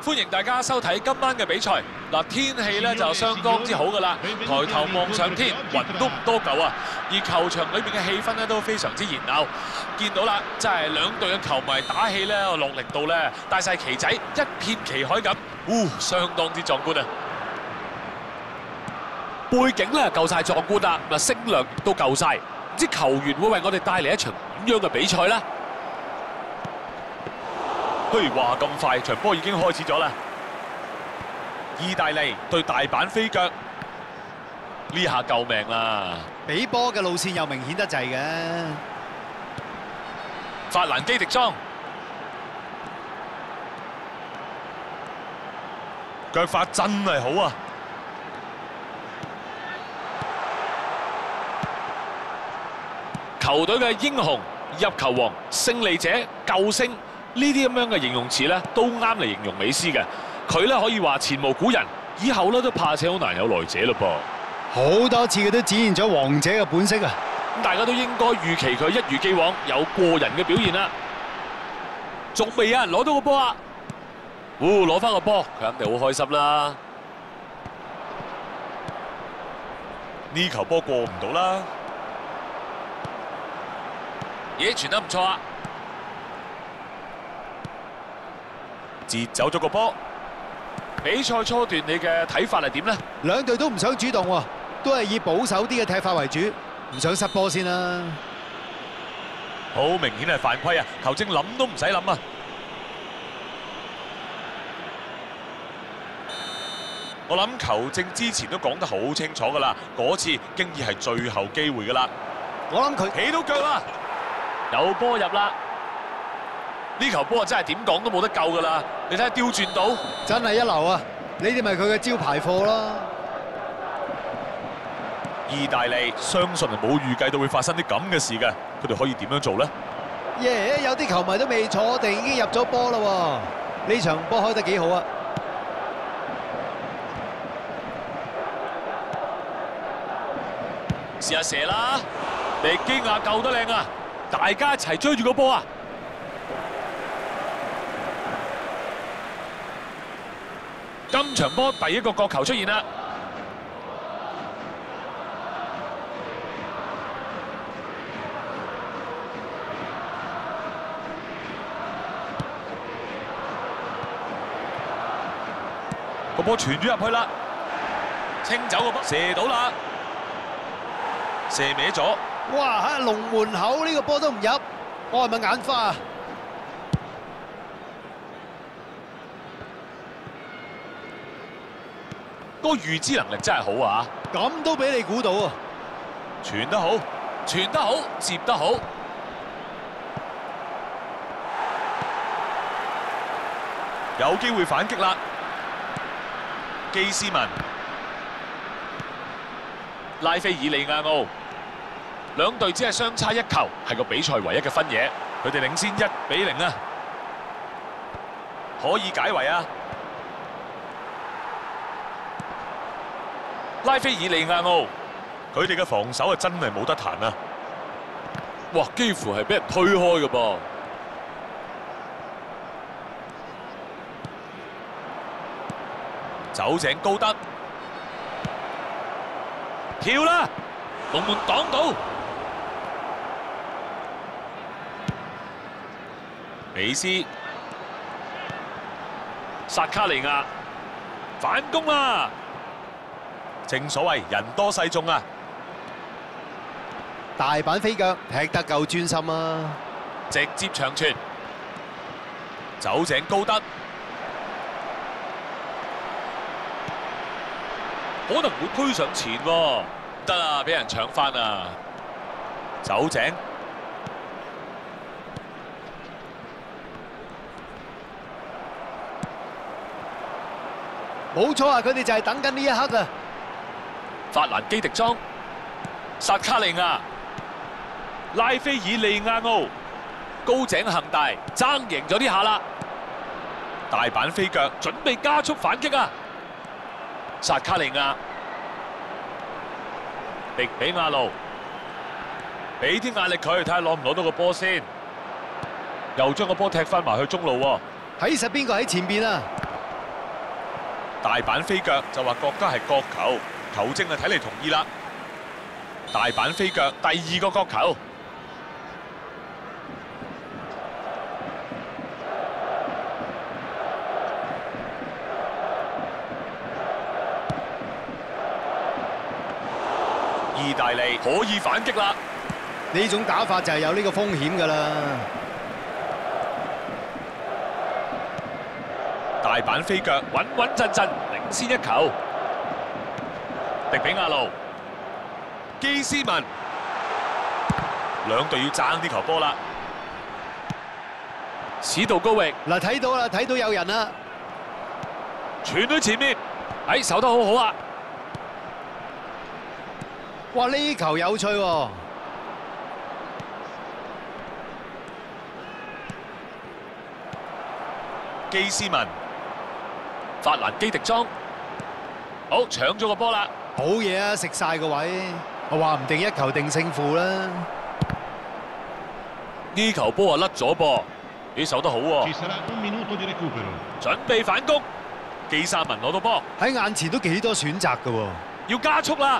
歡迎大家收睇今晚嘅比賽。嗱，天氣咧就相當之好噶啦，抬頭望上天，雲都唔多嚿啊。而球場裏邊嘅氣氛咧都非常之熱鬧。見到啦，真係兩隊嘅球迷打氣咧落力度咧，帶晒旗仔，一片旗海咁，相當之壯觀啊！背景咧夠晒壯觀啦，嗱聲量亦都夠晒，唔知球員會為我哋帶嚟一場點樣嘅比賽咧？嘿，話咁快，場波已經開始咗啦！意大利對大阪飛腳，呢下救命啦！ 俾波嘅路線又明顯得滯嘅。 法蘭基迪莊，腳法真係好啊！球隊嘅英雄、入球王、勝利者、救星。呢啲咁樣嘅形容詞咧，都啱嚟形容美斯嘅。佢咧可以話前無古人，以後咧都怕且好難有來者嘞噃。 好多次佢都展現咗王者嘅本色啊！ 咁大家都應該預期佢一如既往有過人嘅表現啦。仲未有人攞到個波啊！攞翻個波，佢肯定好開心啦。呢球波過唔到啦。嘢傳得唔錯啊！截走咗個波。比賽初段你嘅睇法係點呢？ 兩隊都唔想主動喎，都係以保守啲嘅踢法為主，唔想失波先啦。 好明顯係犯規啊！球證諗都唔使諗啊！我諗球證之前都講得好清楚㗎啦，嗰次經已係最後機會㗎啦。 我諗佢起到腳啦，有波入啦！呢球波真係點講都冇得救㗎啦！你睇下刁轉到， 真係一流啊！呢啲咪佢嘅招牌貨咯。 意大利相信係冇預計到會發生啲咁嘅事嘅，佢哋可以點樣做呢？ 有啲球迷都未坐定已經入咗波啦喎！呢場波開得幾好啊！ 試下射啦！迪基亞救得靚啊！大家一齊追住個波啊！今場波第一個角球出現啦！個波傳咗入去啦，清走個波，射到啦，射歪咗。 哇！喺龍門口呢個波都唔入，我係咪眼花啊？ 個預知能力真係好啊！ 咁都俾你估到啊！ 傳得好，傳得好，接得好，有機會反擊啦！基斯文、拉菲爾利亞奧，兩隊只係相差一球，係個比賽唯一嘅分野。佢哋領先1-0啊，可以解圍啊！拉菲爾利亞奧，佢哋嘅防守啊真係冇得彈啊！哇，幾乎係俾人推開嘅噃。走井高德，跳啦！龍門擋到，美斯、薩卡利亞反攻啦！正所謂人多勢眾啊！ 大阪飛腳踢得夠專心啊！ 直接長傳，走井高德，可能會推上前喎，得啦，俾人搶翻啊！走井， 冇錯啊！佢哋就係等緊呢一刻啊！ 法蘭基迪莊、薩卡利亞、拉菲爾利亞奧、高井恒大爭贏咗呢下啦！大阪飛腳準備加速反擊啊！薩卡利亞、迪比亞路，俾啲壓力佢，睇下攞唔攞到個波先。又將個波踢翻埋去中路喎。 睇實邊個喺前邊啊！ 大阪飛腳就話覺得係角球，球證啊睇嚟同意啦。大阪飛腳第2個角球。意大利可以反擊啦！ 呢種打法就係有呢個風險㗎啦。 大阪飛腳穩穩陣陣領先1球。迪比亞路、基斯文，兩隊要爭啲球波啦。史度高域嗱，睇到啦，睇到有人啦， 傳去前面，守得好好啊！ 哇！呢球有趣喎。 基斯文、法蘭基迪莊，好搶咗個波啦！ 好嘢啊，食晒個位，我話唔定1球定勝負啦。 呢球波啊甩咗噃，你守得好喎。準備反攻，基沙文攞到波， 喺眼前都幾多選擇㗎喎， 要加速啦！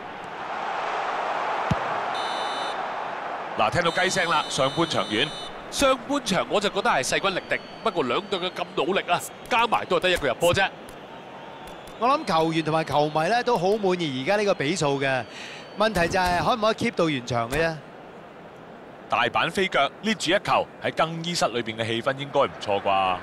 嗱，聽到雞聲啦，上半場完。上半場我就覺得係勢均力敵，不過兩隊嘅咁努力啊，加埋都係得1個入波啫。 我諗球員同埋球迷咧都好滿意而家呢個比數嘅，問題就係可唔可以 keep 到完場嘅啫。 大阪飛腳捏住1球，喺更衣室裏邊嘅氣氛應該唔錯啩。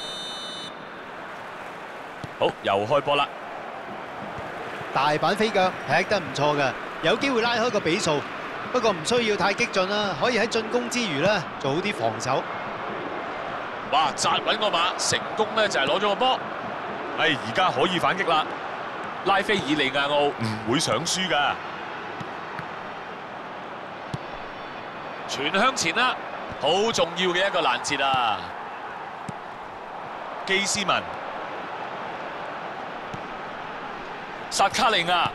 好，又開波啦！ 大阪飛腳踢得唔錯嘅，有機會拉開個比數。不過唔需要太激進啦，可以喺進攻之餘咧做好啲防守。 哇！扎穩個馬，成功咧就係攞咗個波。而家可以反擊啦！拉菲爾利亞奧唔會想輸㗎。傳向前啦，好重要嘅一個攔截啊！基斯文、薩卡利亞。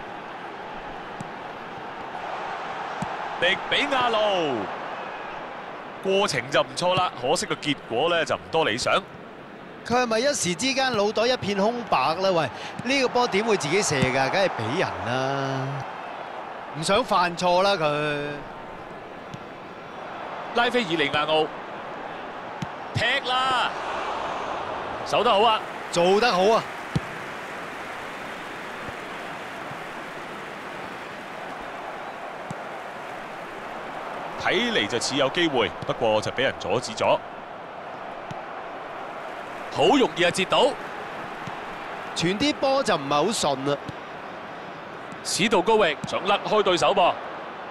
迪比亞路過程就唔錯啦，可惜個結果咧就唔多理想。 佢係咪一時之間腦袋一片空白咧？喂，呢個波點會自己射㗎？梗係俾人啦，唔想犯錯啦佢。 拉菲爾利亞奧踢啦，守得好啊， 做得好啊！ 睇嚟就似有機會，不過就俾人阻止咗，好容易截到， 傳啲波就唔係好順啦。 史度高域想甩開對手噃，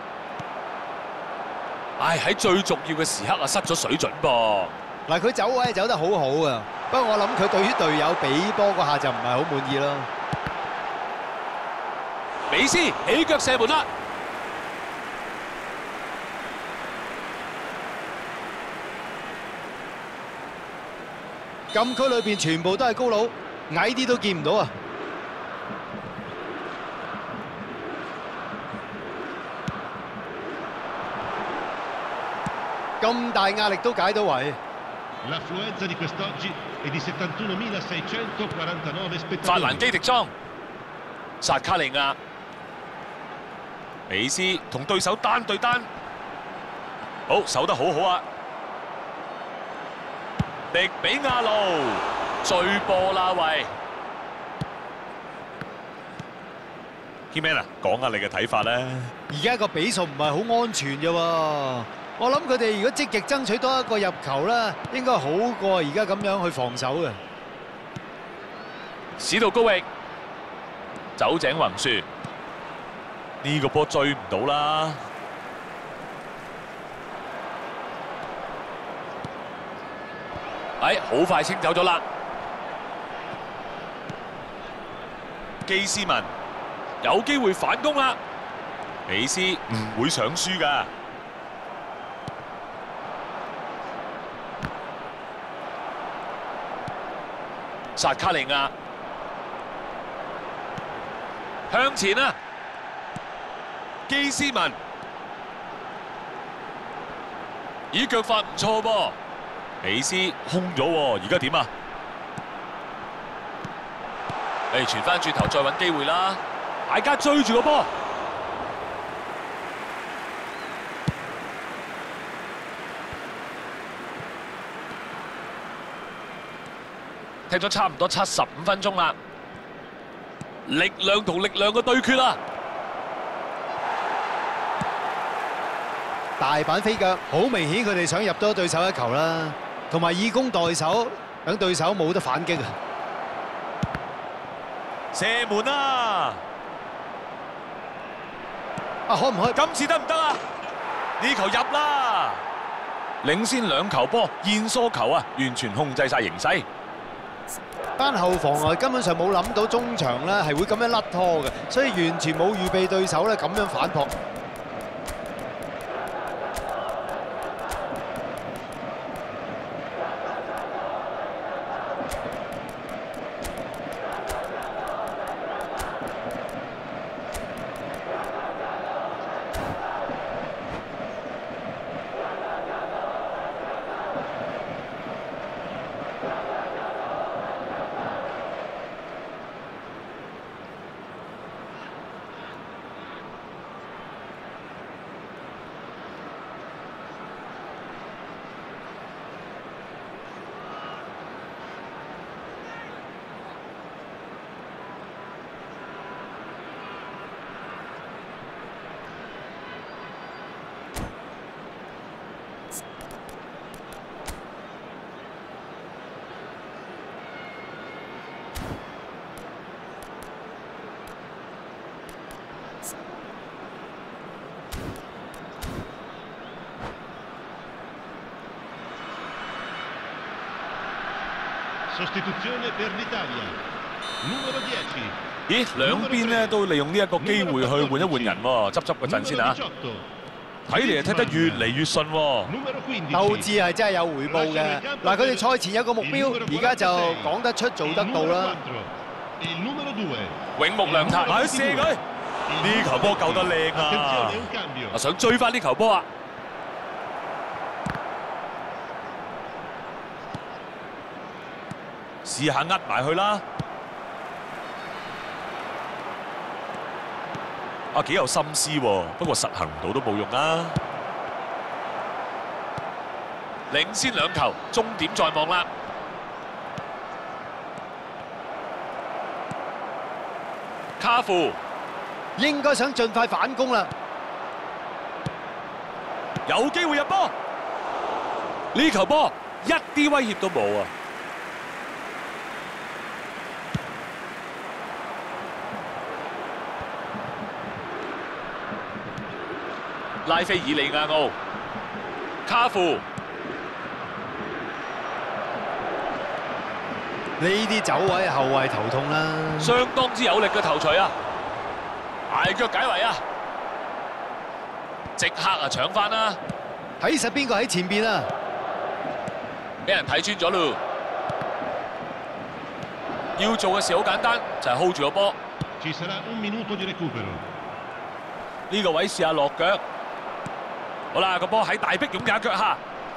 喺最重要嘅時刻啊，失咗水準噃。 嗱，佢走位係走得好好啊，不過我諗佢對於隊友俾波嗰下就唔係好滿意咯。 美斯起腳射門啦！ 禁區裏邊全部都係高佬，矮啲都見唔到啊！咁大壓力都解到圍。 法蘭基迪莊、薩卡利亞、美斯同對手單對單，好守得好好啊！迪比亞路追波啦喂 ，Keyman 啊，講下你嘅睇法咧。 而家個比數唔係好安全嘅喎，我諗佢哋如果積極爭取多一個入球咧，應該好過而家咁樣去防守嘅。 史度高域走井宏樹，呢個波追唔到啦。好快清走咗啦！基斯文有機會反攻啦，美斯唔會想輸㗎。薩卡利亞向前啊！基斯文咦，腳法唔錯噃。美斯空咗喎，而家點啊？ 傳翻轉頭再揾機會啦，大家追住個波。踢咗差唔多75分鐘啦，力量同力量嘅對決啦。 大板飛腳，好明顯佢哋想入多對手一球啦，同埋以攻代守，等對手冇得反擊啊！ 射門啊！ 可唔可以？ 今次得唔得啊？呢球入啦！領先2球波，燕梳球啊，完全控制晒形勢。 班後防啊，根本上冇諗到中場咧係會咁樣甩拖嘅，所以完全冇預備對手咧咁樣反撲。 Sostituzione per l'Italia. Numero 10. 咦，兩邊咧都利用呢一個機會去換一換人喎，執個陣先啊！睇嚟係踢得越嚟越順喎。 鬥志係真係有回報嘅。嗱，佢哋賽前有個目標，而家就講得出做得到啦。 永木良太，去射佢，呢球波救得靚啊！我想追翻呢球波啊！試下呃埋去啦！啊，幾有心思喎，不過實行唔到都冇用啦。領先2球，終點在望啦。卡富應該想盡快反攻啦， 有機會入波。呢球波一啲威脅都冇啊！拉斐爾利亞奧、卡富呢啲走位後衞頭痛啦， 相當之有力嘅頭槌啊！大腳解圍啊！即刻啊搶翻啦！ 睇實邊個喺前邊啊！ 俾人睇穿咗咯！要做嘅事好簡單，就係 hold 住個波。呢個位試下落腳。好啦，個波喺大迫勇嘅腳下，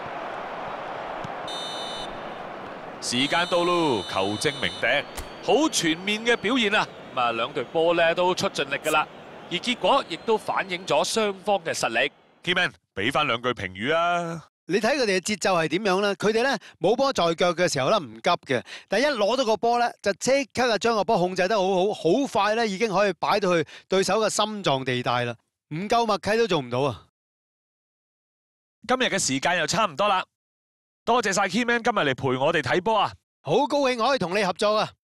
時間到咯，球證鳴笛，好全面嘅表現啊！咁啊，兩隊波咧都出盡力㗎啦，而結果亦都反映咗雙方嘅實力。Keyman， 俾翻2句評語啊！ 你睇佢哋嘅節奏係點樣咧？佢哋咧冇波在腳嘅時候咧唔急嘅，但一攞到個波咧就即刻啊將個波控制得好好，好快咧已經可以擺到去對手嘅心臟地帶啦，唔夠默契都做唔到啊！ 今日嘅時間又差唔多啦，多謝晒 Keyman 今日嚟陪我哋睇波啊！ 好高興可以同你合作啊！